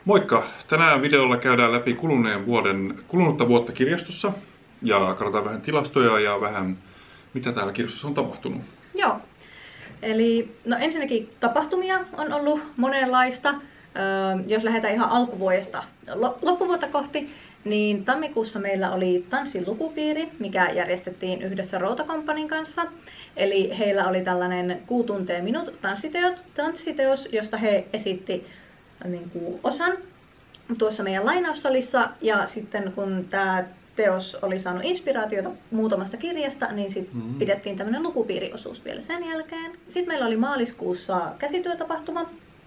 Moikka! Tänään videolla käydään läpi kulunutta vuotta kirjastossa ja katsotaan vähän tilastoja ja vähän mitä täällä kirjastossa on tapahtunut. Joo. Eli ensinnäkin tapahtumia on ollut monenlaista. Jos lähdetään ihan alkuvuodesta loppuvuotta kohti, niin tammikuussa meillä oli Tanssin lukupiiri, mikä järjestettiin yhdessä Routakomppanin kanssa. Eli heillä oli tällainen 6 tuntia minut tanssiteos, josta he esitti osan tuossa meidän lainaussalissa. Ja sitten kun tämä teos oli saanut inspiraatiota muutamasta kirjasta, niin sitten pidettiin tämmöinen lukupiiriosuus vielä sen jälkeen. Sitten meillä oli maaliskuussa käsityötapahtuma,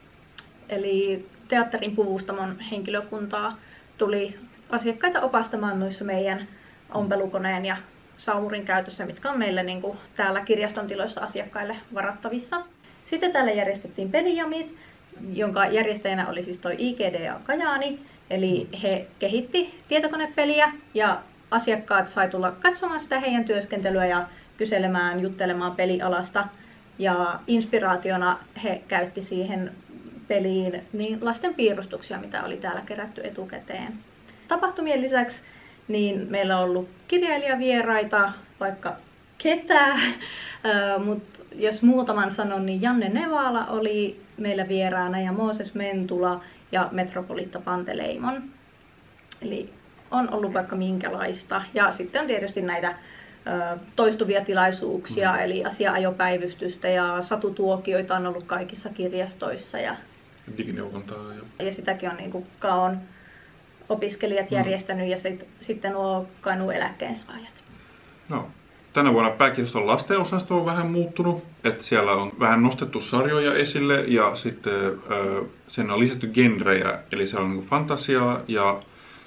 eli teatterin puvustamon henkilökuntaa tuli asiakkaita opastamaan noissa meidän ompelukoneen ja saumurin käytössä, mitkä on meille täällä kirjaston tiloissa asiakkaille varattavissa. Sitten täällä järjestettiin pelijamit, jonka järjestäjänä oli siis toi IGD ja Kajaani. Eli he kehitti tietokonepeliä ja asiakkaat sai tulla katsomaan sitä heidän työskentelyä ja kyselemään, juttelemaan pelialasta. Ja inspiraationa he käytti siihen peliin niin lasten piirustuksia, mitä oli täällä kerätty etukäteen. Tapahtumien lisäksi niin meillä on ollut kirjailijavieraita, vaikka ketä, mutta jos muutaman sanon, niin Janne Nevala oli meillä vieraana ja Mooses Mentula ja Metropolitta Panteleimon. Eli on ollut vaikka minkälaista. Ja sitten on tietysti näitä toistuvia tilaisuuksia, eli asia-ajopäivystystä ja satutuokioita on ollut kaikissa kirjastoissa. Ja digineuvontaa. Ja sitäkin on Kaon opiskelijat järjestänyt ja sitten nuo Kainuun eläkkeensaajat. No. Tänä vuonna pääkirjaston lastenosasto on vähän muuttunut, että siellä on vähän nostettu sarjoja esille ja sitten sen on lisätty genrejä, eli siellä on fantasiaa ja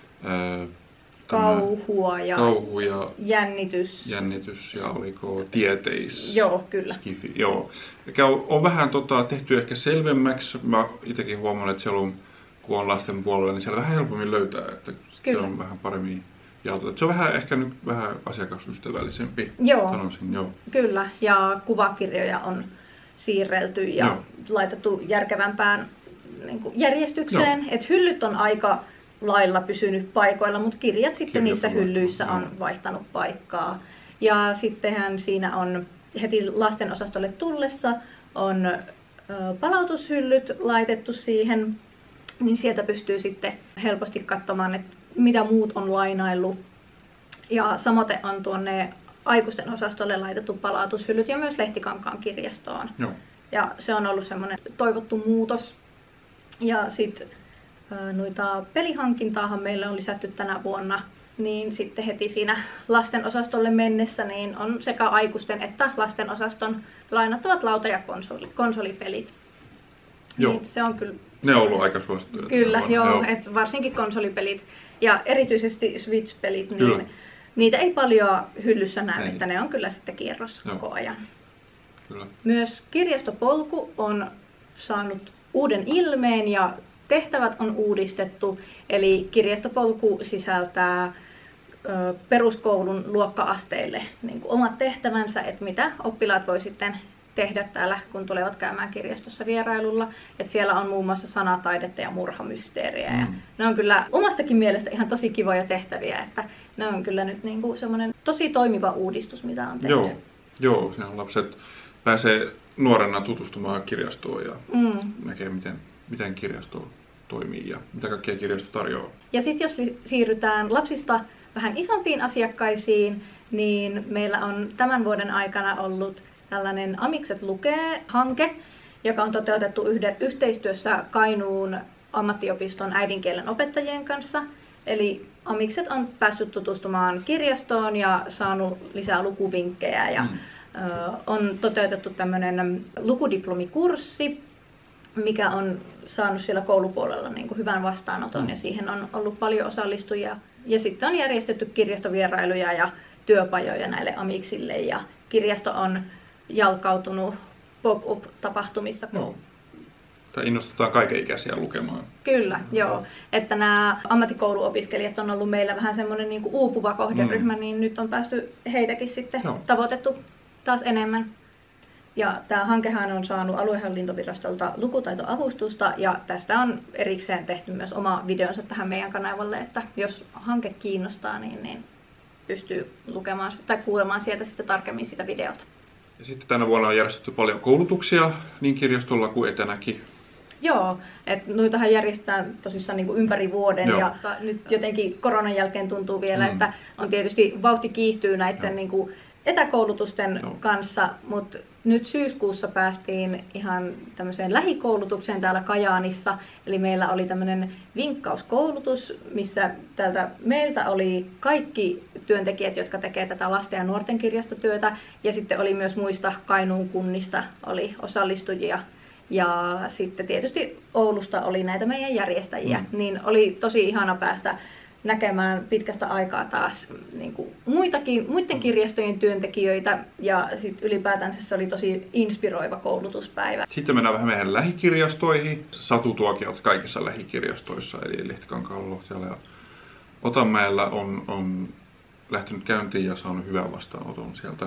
kauhua ja jännitys ja oliko tieteis. Joo, kyllä. Skifi, joo. On vähän tehty ehkä selvemmäksi. Mä itsekin huomannut, että siellä on, kun on lasten puolella, niin siellä vähän helpommin löytää, että siellä on vähän paremmin. Se on ehkä nyt vähän asiakasystävällisempi, sanoisin. Joo. Kyllä, ja kuvakirjoja on siirrelty ja laitettu järkevämpään järjestykseen. Et hyllyt on aika lailla pysynyt paikoilla, mutta kirjat sitten niissä hyllyissä on vaihtanut paikkaa. Ja sittenhän siinä on heti lastenosastolle tullessa on palautushyllyt laitettu siihen, niin sieltä pystyy sitten helposti katsomaan, että mitä muut on lainaillut. Ja samoin on tuonne aikuisten osastolle laitettu palautushyllyt ja myös Lehtikankaan kirjastoon. Joo. Ja se on ollut semmoinen toivottu muutos. Ja sitten noita pelihankintaahan meillä on lisätty tänä vuonna. Niin sitten heti siinä lasten osastolle mennessä niin on sekä aikuisten että lasten osaston lainattavat lauta- ja konsolipelit. Joo. Niin se on kyllä. Ne on ollut aika suosittuja. Kyllä, joo. Et varsinkin konsolipelit ja erityisesti Switch-pelit, niin niitä ei paljon hyllyssä näy, että ne on kyllä sitten kierrossa koko ajan. Kyllä. Myös kirjastopolku on saanut uuden ilmeen ja tehtävät on uudistettu. Eli kirjastopolku sisältää peruskoulun luokka-asteille omat tehtävänsä, että mitä oppilaat voi sitten tehdä täällä, kun tulevat käymään kirjastossa vierailulla. Et siellä on muun muassa sanataidetta ja murhamysteeriä. Ja ne on kyllä omastakin mielestä ihan tosi kivoja tehtäviä, että ne on kyllä nyt semmoinen tosi toimiva uudistus, mitä on tehty. Joo, siinä lapset pääsee nuorena tutustumaan kirjastoon ja näkee, miten kirjasto toimii ja mitä kaikkea kirjasto tarjoaa. Ja sitten jos siirrytään lapsista vähän isompiin asiakkaisiin, niin meillä on tämän vuoden aikana ollut tällainen Amikset lukee-hanke, joka on toteutettu yhteistyössä Kainuun ammattiopiston äidinkielen opettajien kanssa. Eli Amikset on päässyt tutustumaan kirjastoon ja saanut lisää lukuvinkkejä. Ja on toteutettu tämmöinen lukudiplomikurssi, mikä on saanut siellä koulupuolella hyvän vastaanoton ja siihen on ollut paljon osallistujia. Ja sitten on järjestetty kirjastovierailuja ja työpajoja näille amiksille ja kirjasto on jalkautunut pop-up-tapahtumissa. Tai innostetaan kaikenikäisiä lukemaan. Kyllä, joo. Että nämä ammattikouluopiskelijat on ollut meillä vähän semmoinen uupuva kohderyhmä, niin nyt on päästy heitäkin sitten tavoitettu taas enemmän. Ja tämä hankehan on saanut aluehallintovirastolta lukutaitoavustusta ja tästä on erikseen tehty myös oma videonsa tähän meidän kanavalle, että jos hanke kiinnostaa, niin pystyy lukemaan tai kuulemaan sieltä sitten tarkemmin sitä videota. Ja sitten tänä vuonna on järjestetty paljon koulutuksia niin kirjastolla kuin etänäkin. Joo, että noitahan järjestetään tosissaan niin kuin ympäri vuoden. Joo. Ja nyt jotenkin koronan jälkeen tuntuu vielä, että on tietysti vauhti kiihtyy näiden niin kuin etäkoulutusten kanssa, mutta nyt syyskuussa päästiin ihan tämmöiseen lähikoulutukseen täällä Kajaanissa. Eli meillä oli tämmöinen vinkkauskoulutus, missä täältä meiltä oli kaikki työntekijät, jotka tekevät tätä lasten ja nuorten kirjastotyötä. Ja sitten oli myös muista Kainuun kunnista oli osallistujia. Ja sitten tietysti Oulusta oli näitä meidän järjestäjiä. Niin oli tosi ihana päästä näkemään pitkästä aikaa taas niin kuin muiden kirjastojen työntekijöitä ja sitten ylipäätänsä se oli tosi inspiroiva koulutuspäivä. Sitten mennään vähän meidän lähikirjastoihin. Satutuokiot kaikissa lähikirjastoissa, eli Lehtikankaalla, Lohtialla ja Otanmäellä on lähtenyt käyntiin ja saanut hyvän vastaanoton sieltä.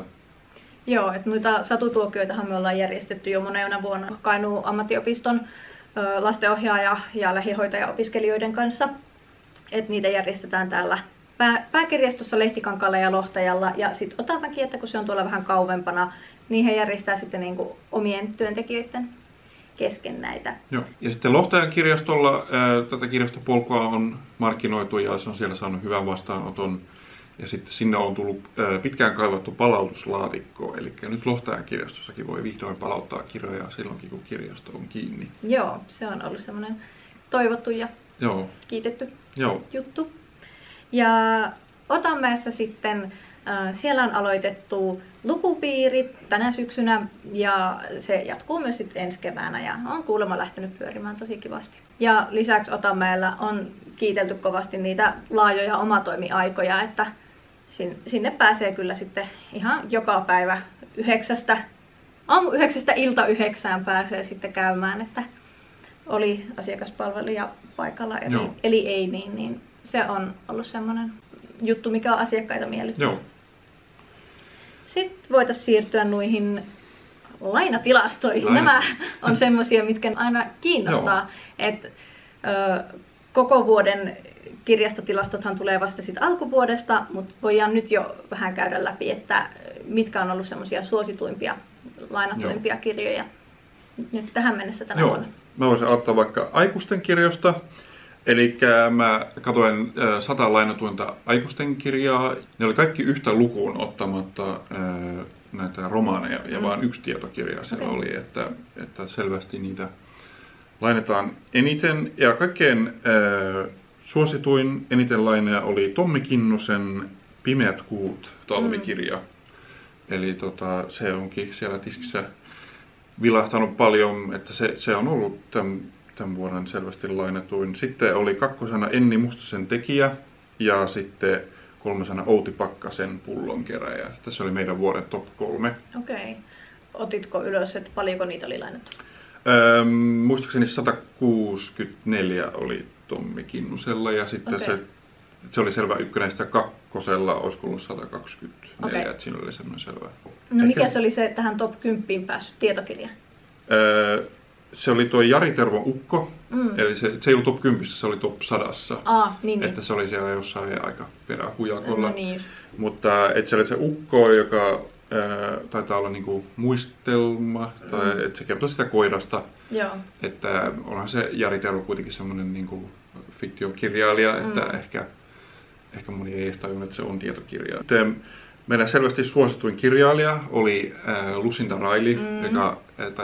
Joo, että noita satutuokioitahan me ollaan järjestetty jo monena vuonna Kainuun ammattiopiston lastenohjaaja- ja lähihoitajaopiskelijoiden kanssa. Että niitä järjestetään täällä pääkirjastossa Lehtikankaalla ja Lohtajalla. Ja sitten Otanmäki, että kun se on tuolla vähän kauempana, niin he järjestää sitten niin kuin omien työntekijöiden kesken näitä. Joo. Ja sitten Lohtajan kirjastolla tätä kirjastopolkua on markkinoitu ja se on siellä saanut hyvän vastaanoton. Ja sitten sinne on tullut pitkään kaivattu palautuslaatikko, eli nyt Lohtajan kirjastossakin voi vihdoin palauttaa kirjoja silloinkin, kun kirjasto on kiinni. Joo, se on ollut semmoinen toivottu ja kiitetty juttu. Ja Otanmäessä sitten siellä on aloitettu lukupiirit tänä syksynä ja se jatkuu myös sitten ensi keväänä ja on kuulemma lähtenyt pyörimään tosi kivasti. Ja lisäksi Otanmäellä on kiitelty kovasti niitä laajoja omatoimiaikoja, että sinne pääsee kyllä sitten ihan joka päivä 9 ilta 9 pääsee sitten käymään, että oli asiakaspalvelija paikalla, eli ei niin se on ollut semmoinen juttu, mikä on asiakkaita miellyttänyt. Sitten voitaisiin siirtyä noihin lainatilastoihin. Nämä on semmoisia, mitkä aina kiinnostaa. Koko vuoden kirjastotilastothan tulee vasta sit alkuvuodesta, mutta voidaan nyt jo vähän käydä läpi, että mitkä on ollut semmoisia suosituimpia, lainatuimpia kirjoja nyt tähän mennessä tänä vuonna. Mä voisin aloittaa vaikka aikuisten kirjosta. Eli mä katsoin 100 lainatuinta aikuisten kirjaa. Ne oli kaikki yhtä lukuun ottamatta näitä romaaneja ja vain yksi tietokirja siellä oli, että selvästi niitä lainataan eniten. Ja kaikkein suosituin eniten lainaa oli Tommi Kinnusen Pimeät kuut -talvikirja. Eli se onkin siellä tiskissä vilahtanut paljon, että se on ollut tämän vuoden selvästi lainatuin. Sitten oli kakkosena Enni Mustosen Tekijä ja sitten kolmosena Outi Pakkasen Pullonkeräjä. Tässä oli meidän vuoden top 3. Okei. Otitko ylös, että paljonko niitä oli lainattu? Muistaakseni 164 oli Tommi Kinnusella ja sitten se oli selvä ykkönen, sitä kakkosella olisiko ollut 124, että siinä oli semmoinen selvä. No mikä se oli se tähän top 10 päässyt tietokirja? Se oli tuo Jari Tervon Ukko, eli se ei ollut top 10, se oli top 100. Niin. Että se oli siellä jossain aika perähujakolla. No niin. Mutta se oli se Ukko, joka taitaa olla niinku muistelma, tai että se kertoo sitä koirasta. Joo. Että onhan se Jari Tervo kuitenkin semmoinen niinku fiktiokirjailija, että ehkä moni ei edes tajunnut, että se on tietokirja. Meidän selvästi suosituin kirjailija oli Lucinda Riley, joka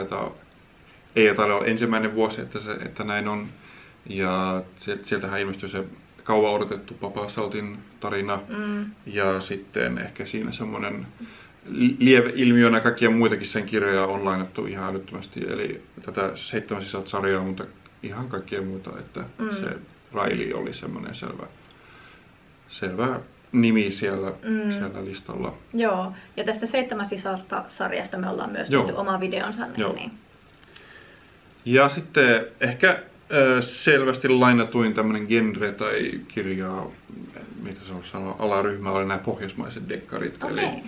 ei taida olla ensimmäinen vuosi, että näin on. Ja sieltähän ilmestyi se kauan odotettu Papa Saltin tarina. Ja sitten ehkä siinä semmoinen lieveilmiönä kaikkia muitakin sen kirjoja on lainattu ihan älyttömästi. Eli tätä 7 sisältösarjaa, mutta ihan kaikkia muita, että se Riley oli semmoinen selvä nimi siellä listalla. Joo, ja tästä 7 sisältösarjasta me ollaan myös tehty oma videonsa. Niin. Ja sitten ehkä selvästi lainatuin tämmönen genre tai kirja, mitä se on sanoa, alaryhmä oli nämä pohjoismaiset dekkarit.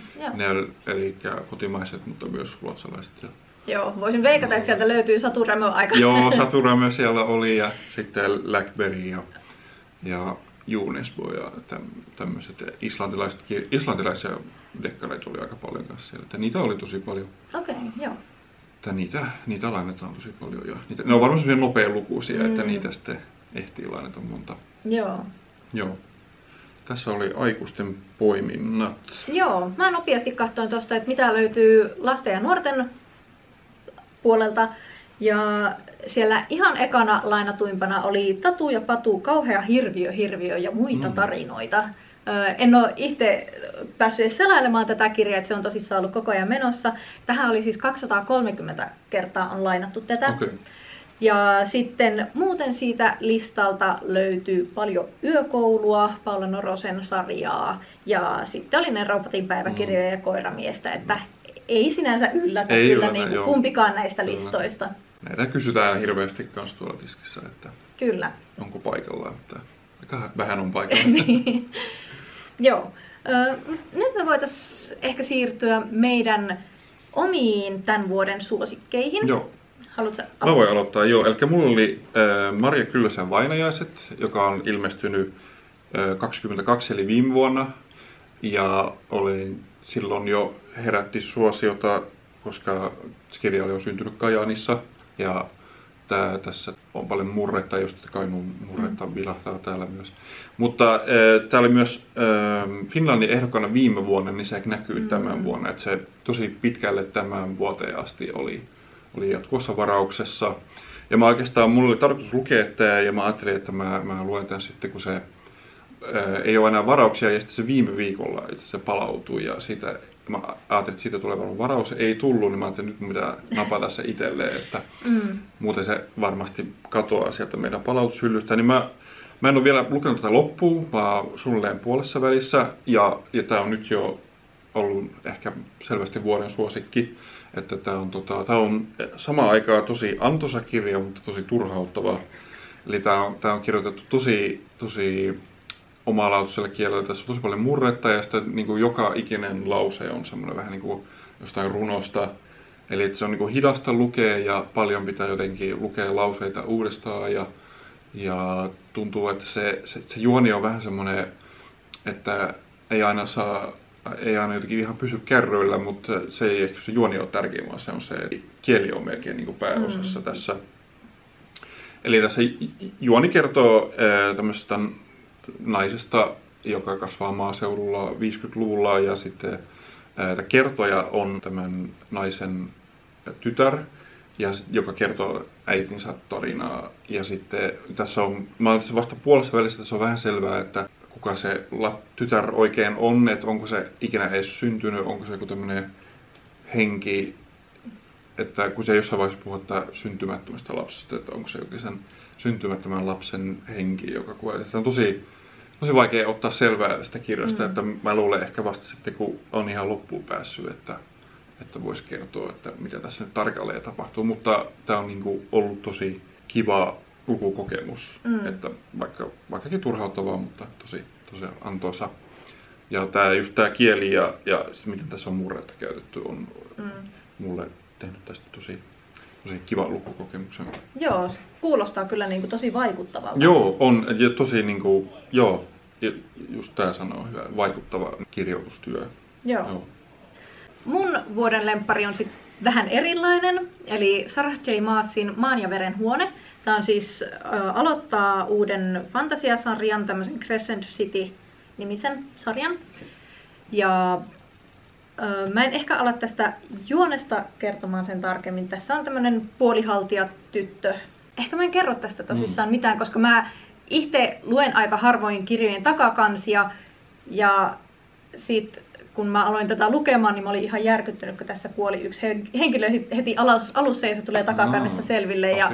Eli kotimaiset, mutta myös ruotsalaiset. Joo, voisin veikata, että sieltä löytyy Satu Rämö aika. Joo, Satu Rämö siellä oli ja sitten Läckberg ja Junesbo ja tämmöiset islantilaisia dekkareita oli aika paljon kanssa siellä. Että niitä oli tosi paljon. Okei, joo. Että niitä lainataan tosi paljon ja ne on varmaan semmoisia nopealukuisia, että niitä sitten ehtii lainata monta. Joo. Tässä oli aikuisten poiminnat. Joo, mä nopeasti katsoin tuosta, että mitä löytyy lasten ja nuorten puolelta. Ja siellä ihan ekana lainatuimpana oli Tatu ja Patu, kauhea hirviö ja muita tarinoita. En ole itse päässyt edes selailemaan tätä kirjaa, että se on tosissaan ollut koko ajan menossa. Tähän oli siis 230 kertaa on lainattu tätä. Okay. Ja sitten muuten siitä listalta löytyy paljon yökoulua, Paula Norosen sarjaa ja sitten oli ne Raupatin päiväkirjoja ja Koiramiestä, että ei sinänsä yllätä kyllä niin kumpikaan näistä listoista. Näitä kysytään hirveästi kans tuolla tiskissä, että kyllä. Onko paikalla, että aika vähän on paikalla. Joo. Nyt me voitaisiin ehkä siirtyä meidän omiin tämän vuoden suosikkeihin. Joo. Haluatko aloittaa? Mä voin aloittaa, joo. Eli mulla oli Marja Kyllösen Vainajaiset, joka on ilmestynyt 22 eli viime vuonna. Ja olin silloin jo herätti suosiota, koska kirja oli jo syntynyt Kajaanissa. Ja tässä on paljon murretta, just Kainuun murretta vilahtaa täällä myös. Mutta tää oli myös Finlandin ehdokkaana viime vuonna, niin se näkyy tämän vuonna. Että se tosi pitkälle tämän vuoteen asti oli jatkuvassa varauksessa. Ja mulla oli tarkoitus lukea tää ja mä ajattelin, että mä luen tän sitten, kun se ei ole enää varauksia ja sitten se viime viikolla se palautui ja mä ajattelin, että siitä tulee varmaan varaus, ei tullut, niin mä ajattelin, että nyt pitää napata se itselleen, että muuten se varmasti katoaa sieltä meidän palautushyllystä. Niin mä en ole vielä lukenut tätä loppuun, vaan suunnilleen puolessa välissä ja tää on nyt jo ollut ehkä selvästi vuoden suosikki. Että tää on samaan aikaan tosi antoisa kirja, mutta tosi turhauttava. Eli tää on kirjoitettu tosi omalautisella kielellä. Tässä on tosi paljon murretta ja sitten niin kuin joka ikinen lause on semmoinen vähän niin kuin jostain runosta. Eli että se on niin kuin hidasta lukea ja paljon pitää jotenkin lukea lauseita uudestaan. Ja tuntuu, että se juoni on vähän semmoinen, että ei aina jotenkin ihan pysy kärryillä, mutta se ei ehkä se juoni ole tärkein, vaan se on se kieli on melkein niin kuin pääosassa tässä. Eli tässä juoni kertoo tämmöisestä naisesta, joka kasvaa maaseudulla 50-luvulla ja sitten kertoja on tämän naisen tytär, joka kertoo äitinsä tarinaa. Ja sitten mä olen vasta puolessa välissä, tässä on vähän selvää, että kuka se tytär oikein on, että onko se ikinä edes syntynyt, onko se joku tämmöinen henki, että kun se jossain vaiheessa puhuttaa syntymättömästä lapsesta, että onko se jokin sen syntymättömän lapsen henki, joka kuolee. Se on tosi vaikea ottaa selvää tästä kirjasta, että mä luulen ehkä vasta sitten, kun on ihan loppuun päässyt, että voisi kertoa, että mitä tässä nyt tarkalleen tapahtuu. Mutta tämä on niinku ollut tosi kiva lukukokemus, että vaikkakin turhauttavaa, mutta tosi antoisa. Ja tämä kieli ja miten tässä on murretta käytetty on mulle tehnyt tästä tosi kiva lukukokemuksen. Joo, kuulostaa kyllä niinku tosi vaikuttavalta. Joo, on ja tosi niinku, just tää sanoo hyvä, vaikuttava kirjoitustyö. Joo. Mun vuoden lemppari on sitten vähän erilainen, eli Sarah J. Maasin Maan ja veren huone. Tämä on siis aloittaa uuden fantasiasarjan, tämmöisen Crescent City-nimisen sarjan. Ja mä en ehkä ala tästä juonesta kertomaan sen tarkemmin. Tässä on tämmönen puolihaltija tyttö. Ehkä mä en kerro tästä tosissaan mitään, koska mä itse luen aika harvoin kirjojen takakansia. Ja sit kun mä aloin tätä lukemaan, niin mä olin ihan järkyttynyt, kun tässä kuoli yksi henkilö heti alussa ja se tulee takakannessa selville. Ja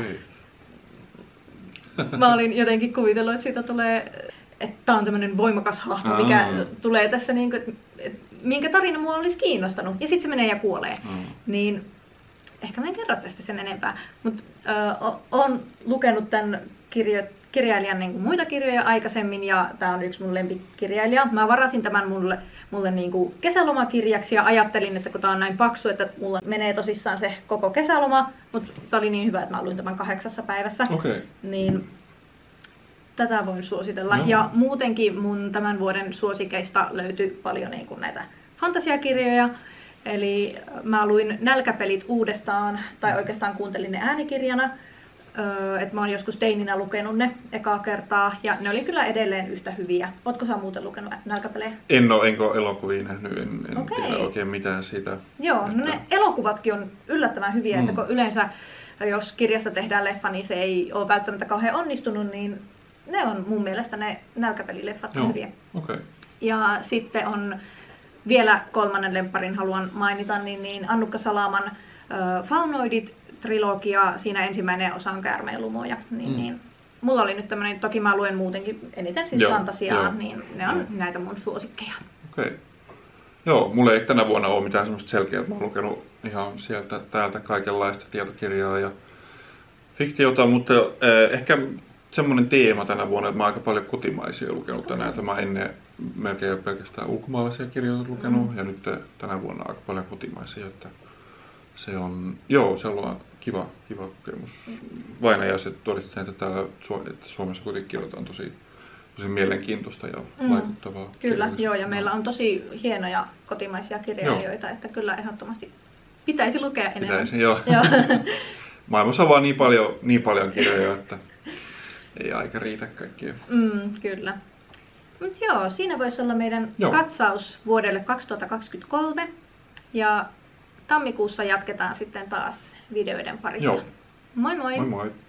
mä olin jotenkin kuvitellut, että siitä tulee, että tää on tämmönen voimakas hahmo, mikä tulee tässä niinku, minkä tarina mua olisi kiinnostanut. Ja sitten se menee ja kuolee. Niin ehkä mä en kerro tästä sen enempää, mutta olen lukenut tämän kirjailijan niin kuin muita kirjoja aikaisemmin ja tämä on yksi mun lempikirjailija. Mä varasin tämän mulle niin kuin kesälomakirjaksi ja ajattelin, että kun tämä on näin paksu, että mulla menee tosissaan se koko kesäloma, mutta tämä oli niin hyvä, että mä luin tämän 8 päivässä. Okay. Niin tätä voin suositella. No. Ja muutenkin mun tämän vuoden suosikeista löytyi paljon niin kuin näitä fantasiakirjoja. Eli mä luin Nälkäpelit uudestaan, tai oikeastaan kuuntelin ne äänikirjana. Että mä oon joskus teininä lukenut ne ekaa kertaa, ja ne oli kyllä edelleen yhtä hyviä. Ootko sä muuten lukenut Nälkäpelejä? Enkä ole elokuvia nähnyt, en tiedä oikein mitään siitä. Joo, no ne elokuvatkin on yllättävän hyviä, että kun yleensä jos kirjasta tehdään leffa, niin se ei ole välttämättä kauhean onnistunut, niin ne on mun mielestä ne Nälkäpelileffat hyviä. Okay. Ja sitten on vielä kolmannen lempparin haluan mainita, niin Annukka Salaman Faunoidit-trilogia, siinä ensimmäinen osa on Käärmeenlumoja. Niin, mulla oli nyt tämmönen, toki mä luen muutenkin eniten siis fantasiaa, niin ne on näitä mun suosikkeja. Okei. Joo, mulla ei tänä vuonna ole mitään semmoista selkeää, että mä oon lukenut ihan sieltä täältä kaikenlaista tietokirjaa ja fiktiota, mutta ehkä semmoinen teema tänä vuonna, että mä oon aika paljon kotimaisia lukenut tänään, että mä ennen melkein pelkästään ulkomaalaisia kirjoja lukenut ja nyt tänä vuonna aika paljon kotimaisia, että se on, se on kiva kokemus. Vainajaiset todistivat, että Suomessa kuitenkin kirjoitetaan tosi mielenkiintoista ja vaikuttavaa. Kyllä, joo, ja meillä on tosi hienoja kotimaisia kirjailijoita, että kyllä ehdottomasti pitäisi lukea enemmän. Pitäisi, joo. Maailmassa on vaan niin paljon kirjoja, että ei aika riitä kaikkia. Kyllä. Mut joo, siinä voisi olla meidän katsaus vuodelle 2023. Ja tammikuussa jatketaan sitten taas videoiden parissa. Joo. Moi moi! Moi moi!